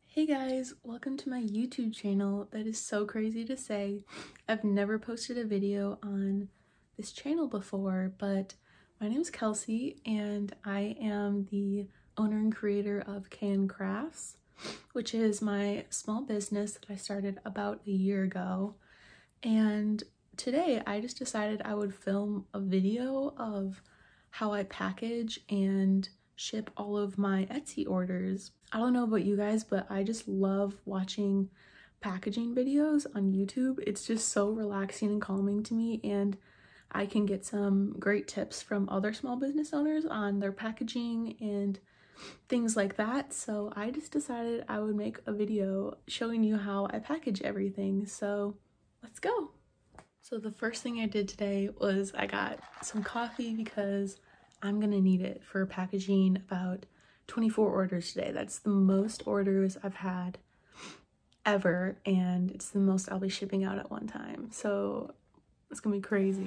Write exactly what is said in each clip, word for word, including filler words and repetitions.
Hey guys, welcome to my YouTube channel. That is so crazy to say. I've never posted a video on this channel before, but my name is Kelsey and I am the owner and creator of K N Crafts, which is my small business that I started about a year ago. And today I just decided I would film a video of how I package and ship all of my Etsy orders. I don't know about you guys, but I just love watching packaging videos on YouTube. It's just so relaxing and calming to me, and I can get some great tips from other small business owners on their packaging and things like that. So I just decided I would make a video showing you how I package everything. So let's go. So the first thing I did today was I got some coffee because I'm gonna need it for packaging about twenty-four orders today. That's the most orders I've had ever, and it's the most I'll be shipping out at one time. So it's gonna be crazy.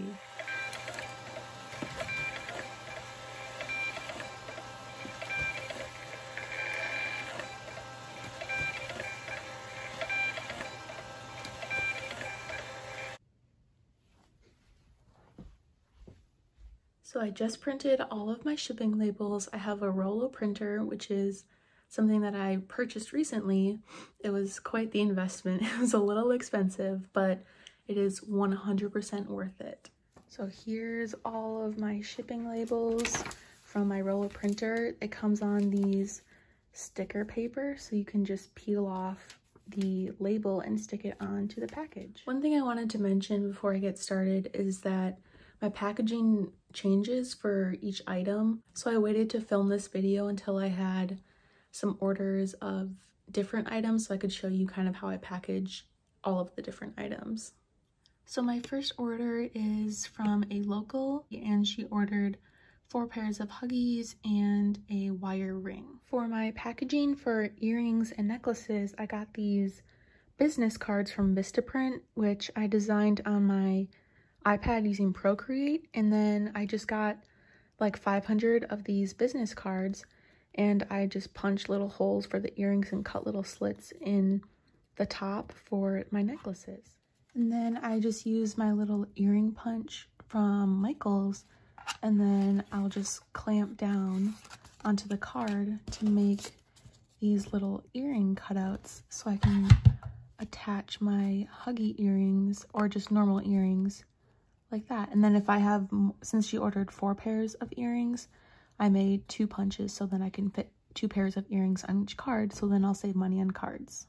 So I just printed all of my shipping labels. I have a Rollo printer, which is something that I purchased recently. It was quite the investment. It was a little expensive, but it is one hundred percent worth it. So here's all of my shipping labels from my Rollo printer. It comes on these sticker paper, so you can just peel off the label and stick it onto the package. One thing I wanted to mention before I get started is that my packaging changes for each item. So I waited to film this video until I had some orders of different items so I could show you kind of how I package all of the different items. So my first order is from a local, and she ordered four pairs of Huggies and a wire ring. For my packaging for earrings and necklaces, I got these business cards from Vistaprint, which I designed on my iPad using Procreate, and then I just got like five hundred of these business cards, and I just punched little holes for the earrings and cut little slits in the top for my necklaces. And then I just used my little earring punch from Michaels, and then I'll just clamp down onto the card to make these little earring cutouts so I can attach my Huggy earrings or just normal earrings like that. And then if I have, since she ordered four pairs of earrings, I made two punches so then I can fit two pairs of earrings on each card, so then I'll save money on cards.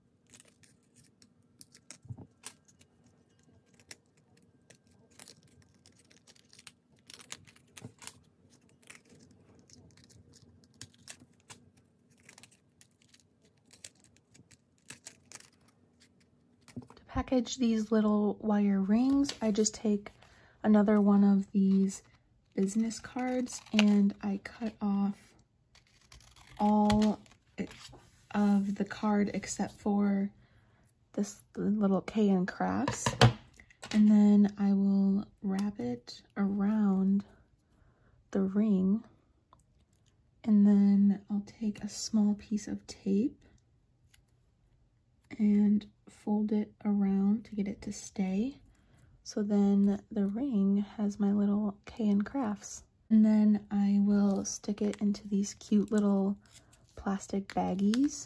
To package these little wire rings, I just take another one of these business cards and I cut off all of the card except for this little K N Crafts, and then I will wrap it around the ring, and then I'll take a small piece of tape and fold it around to get it to stay. So then the ring has my little K N Crafts. And then I will stick it into these cute little plastic baggies.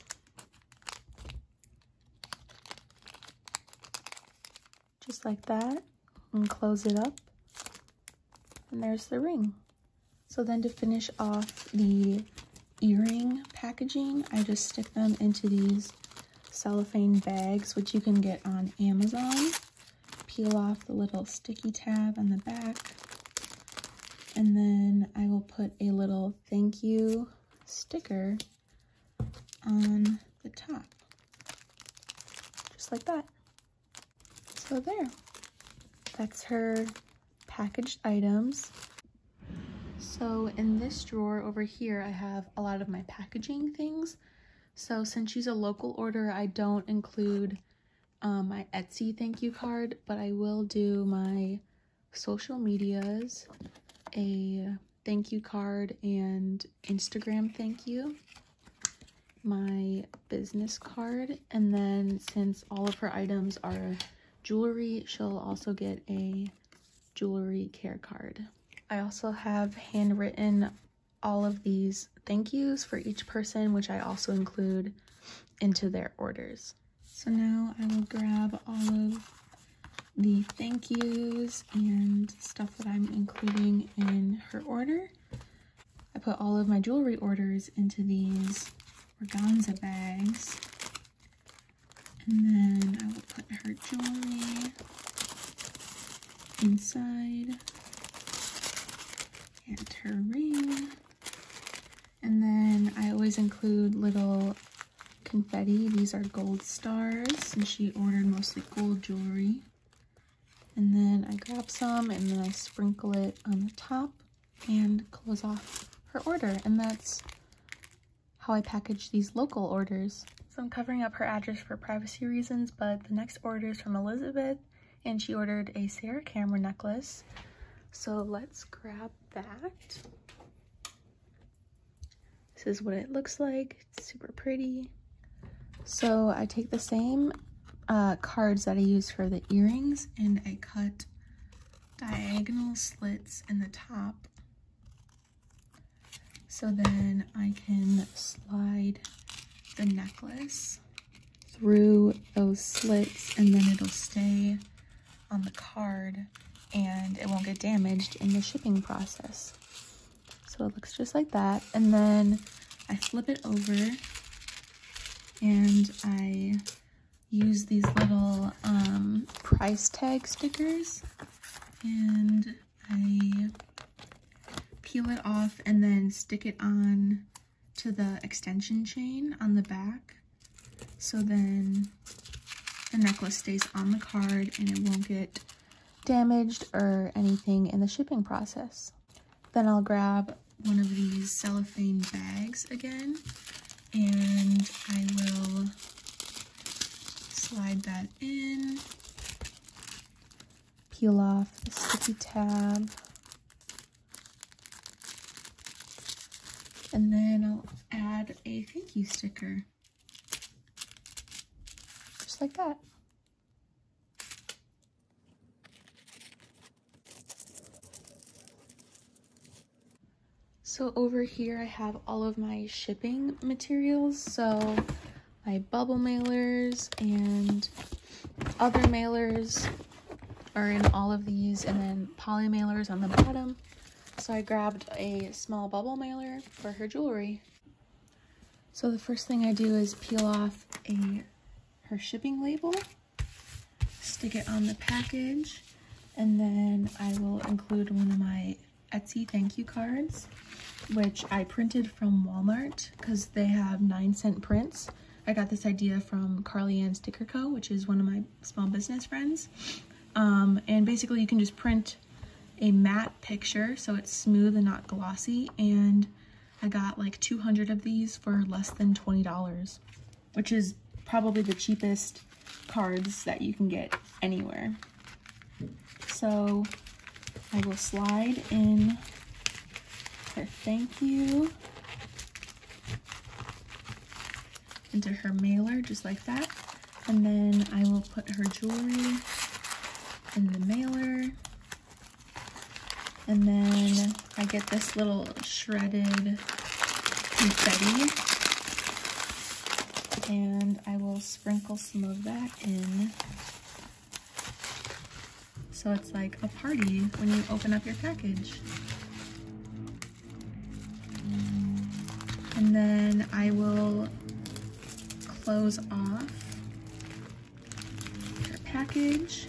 Just like that, and close it up. And there's the ring. So then to finish off the earring packaging, I just stick them into these cellophane bags, which you can get on Amazon. Peel off the little sticky tab on the back, and then I will put a little thank you sticker on the top, just like that. So there, that's her packaged items. So in this drawer over here, I have a lot of my packaging things. So since she's a local order, I don't include Um, my Etsy thank you card, but I will do my social medias, a thank you card, and Instagram thank you. my business card, and then since all of her items are jewelry, she'll also get a jewelry care card. I also have handwritten all of these thank yous for each person, which I also include into their orders. So now I will grab all of the thank yous and stuff that I'm including in her order. I put all of my jewelry orders into these organza bags, and then I will put her jewelry inside and her ring. And then I always include little confetti. These are gold stars, and she ordered mostly gold jewelry. And then I grab some and then I sprinkle it on the top and close off her order. And that's how I package these local orders. So I'm covering up her address for privacy reasons, but the next order is from Elizabeth, and she ordered a Sarah camera necklace. So let's grab that. This is what it looks like. It's super pretty. So I take the same uh, cards that I use for the earrings, and I cut diagonal slits in the top, so then I can slide the necklace through those slits, and then it'll stay on the card and it won't get damaged in the shipping process. So it looks just like that. And then I flip it over and I use these little um, price tag stickers, and I peel it off and then stick it on to the extension chain on the back, so then the necklace stays on the card and it won't get damaged or anything in the shipping process. Then I'll grab one of these cellophane bags again, and I will slide that in, peel off the sticky tab, and then I'll add a thank you sticker, just like that. So over here I have all of my shipping materials, so my bubble mailers and other mailers are in all of these, and then poly mailers on the bottom. So I grabbed a small bubble mailer for her jewelry. So the first thing I do is peel off a her shipping label, stick it on the package, and then I will include one of my Etsy thank you cards, which I printed from Walmart because they have nine cent prints. I got this idea from Carly Ann Sticker Co., which is one of my small business friends. Um, and basically you can just print a matte picture so it's smooth and not glossy, and I got like two hundred of these for less than twenty dollars, which is probably the cheapest cards that you can get anywhere. So I will slide in her thank you into her mailer just like that, and then I will put her jewelry in the mailer, and then I get this little shredded confetti and I will sprinkle some of that in, so it's like a party when you open up your package. And then I will close off her package,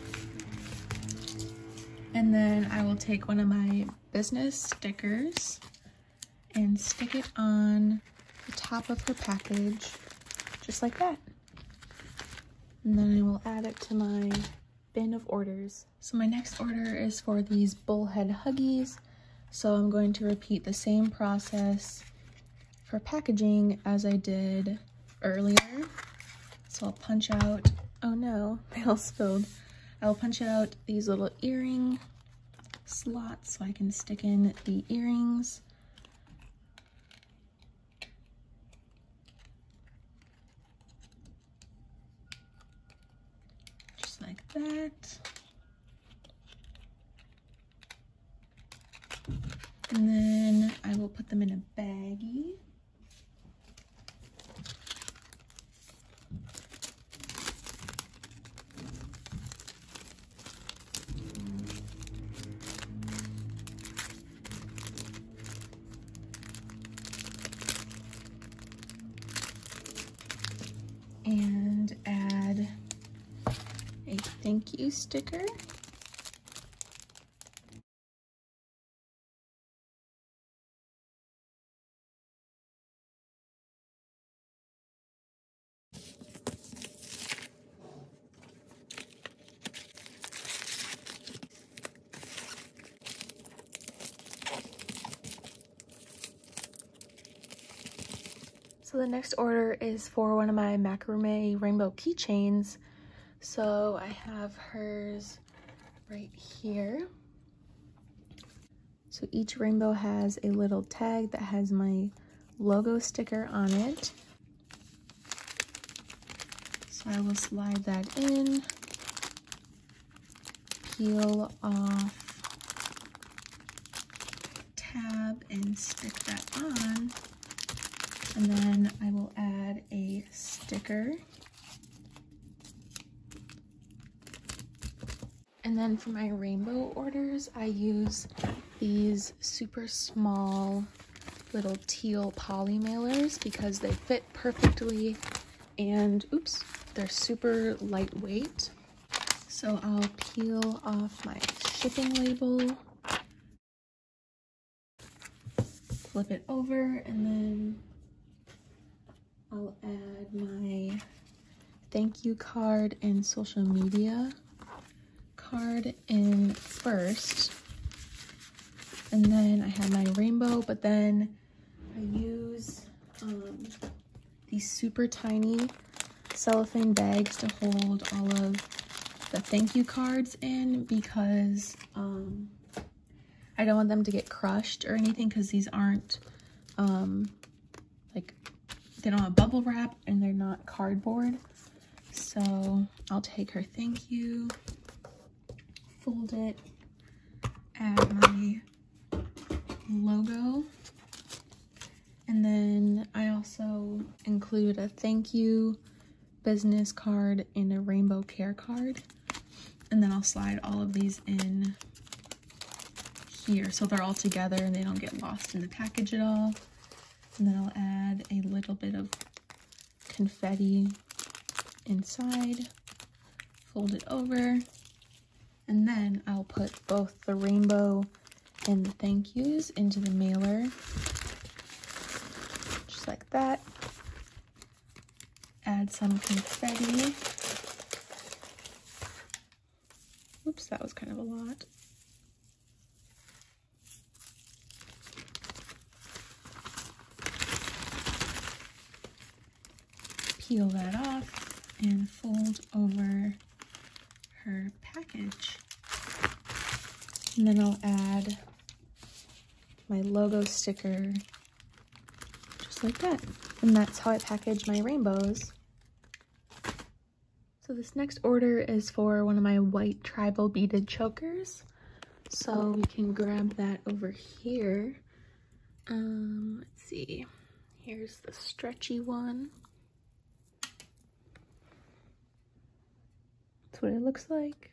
and then I will take one of my business stickers and stick it on the top of her package, just like that. And then I will add it to my bin of orders. So my next order is for these bullhead huggies. So I'm going to repeat the same process for packaging as I did earlier. So I'll punch out, oh no, they all spilled. I'll punch out these little earring slots so I can stick in the earrings. that. And then I will put them in a baggie. And add a thank you sticker. So the next order is for one of my macrame rainbow keychains. So I have hers right here. So each rainbow has a little tag that has my logo sticker on it. So I will slide that in, peel off tab and stick that on. And then I will add a sticker. And then for my rainbow orders, I use these super small little teal poly mailers because they fit perfectly and, oops, they're super lightweight. So I'll peel off my shipping label, flip it over, and then I'll add my thank you card and social media card in first. And then I have my rainbow, but then I use um, these super tiny cellophane bags to hold all of the thank you cards in because um, I don't want them to get crushed or anything because these aren't um, like, they don't have bubble wrap and they're not cardboard. So I'll take her thank you, fold it, add my logo, and then I also include a thank you business card and a rainbow care card. And then I'll slide all of these in here so they're all together and they don't get lost in the package at all. And then I'll add a little bit of confetti inside, fold it over, and then I'll put both the rainbow and the thank yous into the mailer, just like that. Add some confetti. Oops, that was kind of a lot. Peel that off and fold over her package. And then I'll add my logo sticker just like that. And that's how I package my rainbows. So this next order is for one of my white tribal beaded chokers. So we can grab that over here. Um, let's see. Here's the stretchy one. That's what it looks like.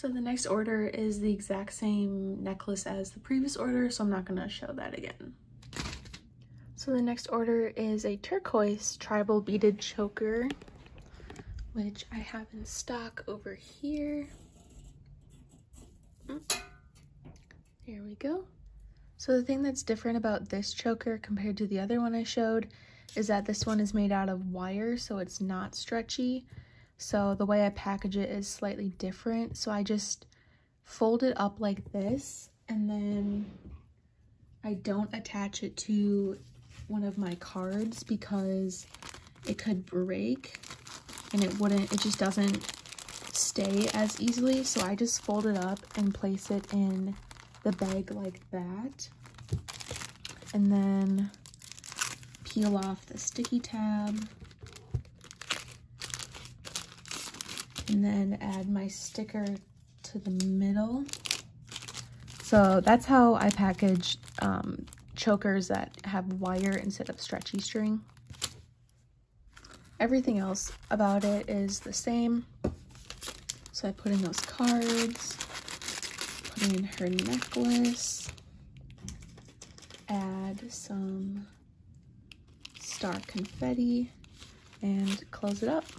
So the next order is the exact same necklace as the previous order, so I'm not going to show that again. So the next order is a turquoise tribal beaded choker, which I have in stock over here. There we go. So the thing that's different about this choker compared to the other one I showed is that this one is made out of wire, so it's not stretchy. So the way I package it is slightly different. So I just fold it up like this, and then I don't attach it to one of my cards because it could break and it wouldn't, it just doesn't stay as easily. So I just fold it up and place it in the bag like that, and then peel off the sticky tab, and then add my sticker to the middle. So that's how I package um, chokers that have wire instead of stretchy string. Everything else about it is the same. So I put in those cards, put in her necklace, add some star confetti, and close it up.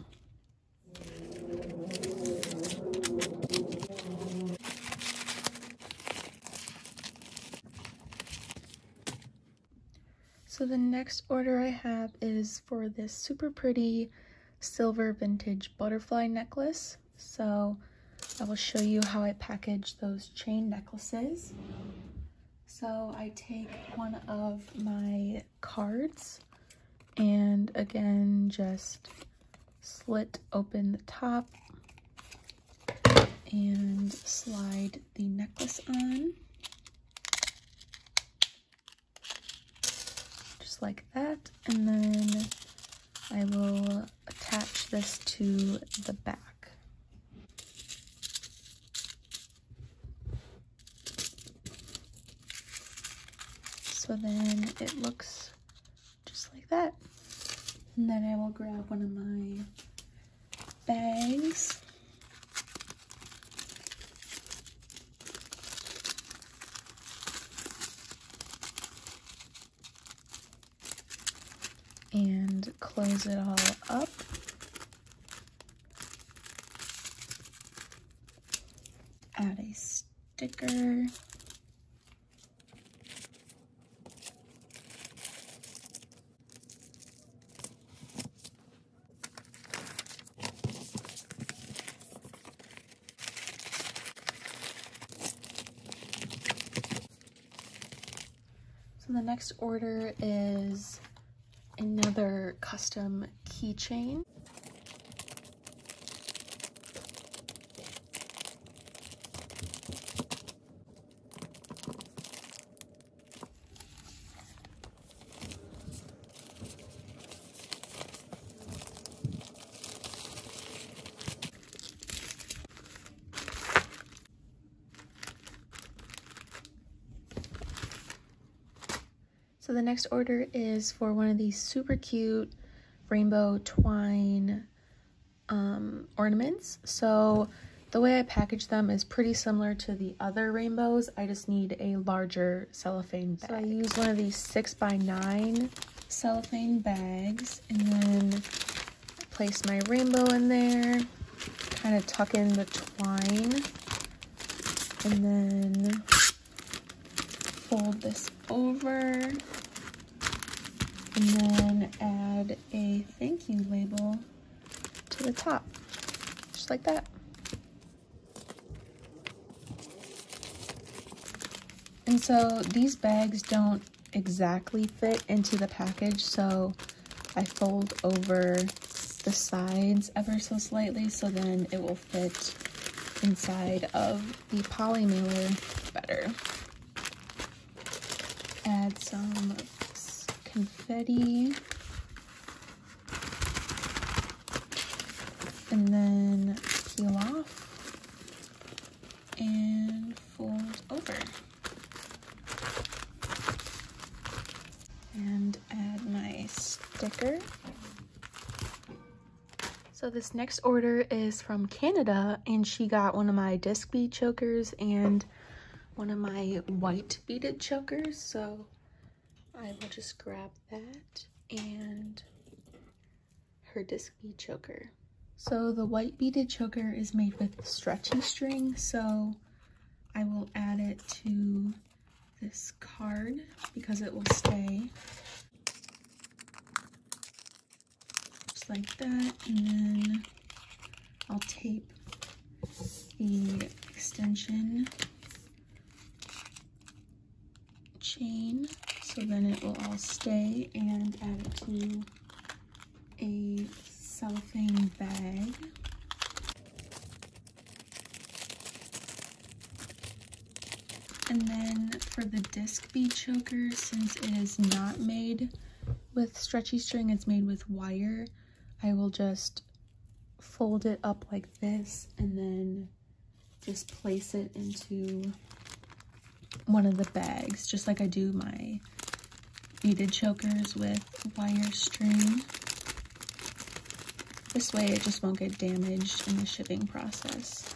So the next order I have is for this super pretty silver vintage butterfly necklace. So I will show you how I package those chain necklaces. So I take one of my cards and again just slit open the top and slide the necklace on. Just like that, and then I will attach this to the back. So then it looks just like that. And then I will grab one of my bags. And close it all up. Add a sticker. So the next order is another custom keychain. So the next order is for one of these super cute rainbow twine um, ornaments. So the way I package them is pretty similar to the other rainbows. I just need a larger cellophane bag. So I use one of these six by nine cellophane bags, and then place my rainbow in there, kind of tuck in the twine, and then fold this over, and then add a thank you label to the top, just like that. And so these bags don't exactly fit into the package, so I fold over the sides ever so slightly, so then it will fit inside of the poly mailer better. Add some confetti, and then peel off and fold over, and add my sticker. So So this next order is from Canada, and she got one of my disc bead chokers and one of my white beaded chokers. So I will just grab that and her disc bead choker. So the white beaded choker is made with stretchy string, so I will add it to this card because it will stay. Just like that, and then I'll tape the extension chain so then it will all stay, and add it to a cellophane bag. And then for the disc bead choker, since it is not made with stretchy string, it's made with wire, I will just fold it up like this and then just place it into one of the bags, just like I do my beaded chokers with wire string. This way it just won't get damaged in the shipping process.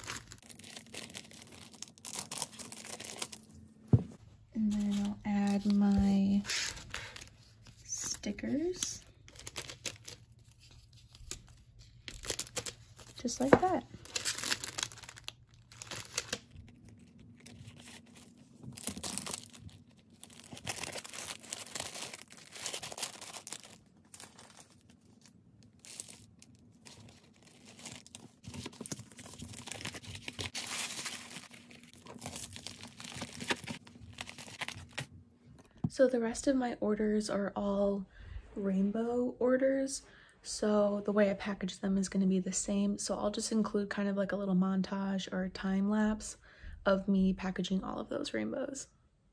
And then I'll add my stickers. Just like that. So the rest of my orders are all rainbow orders. So the way I package them is going to be the same. So I'll just include kind of like a little montage or a time lapse of me packaging all of those rainbows.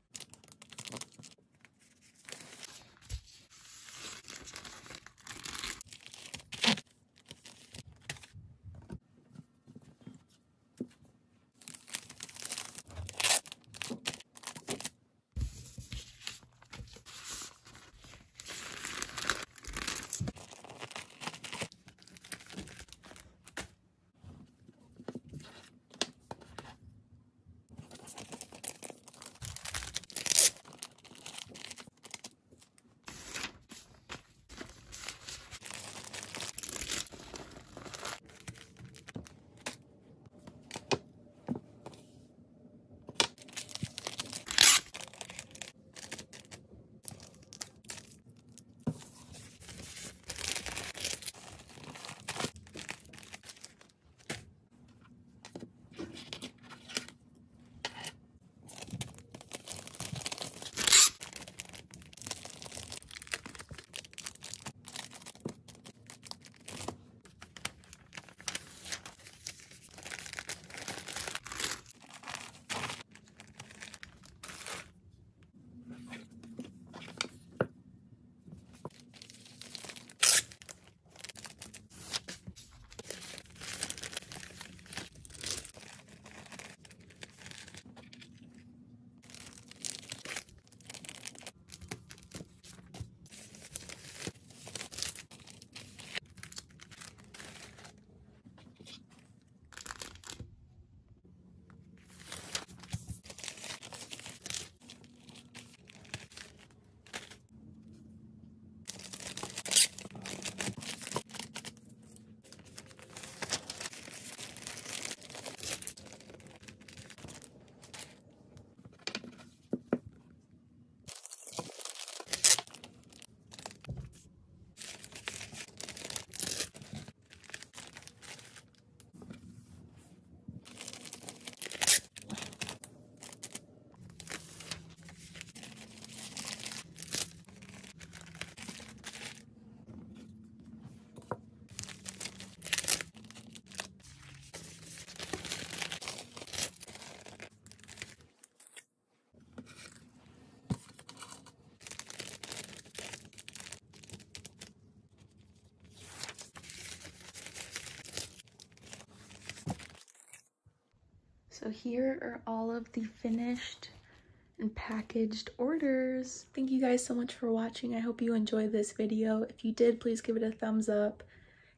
So here are all of the finished and packaged orders. Thank you guys so much for watching. I hope you enjoyed this video. If you did, please give it a thumbs up.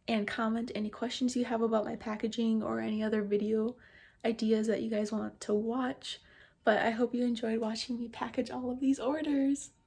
and comment any questions you have about my packaging or any other video ideas that you guys want to watch. But I hope you enjoyed watching me package all of these orders.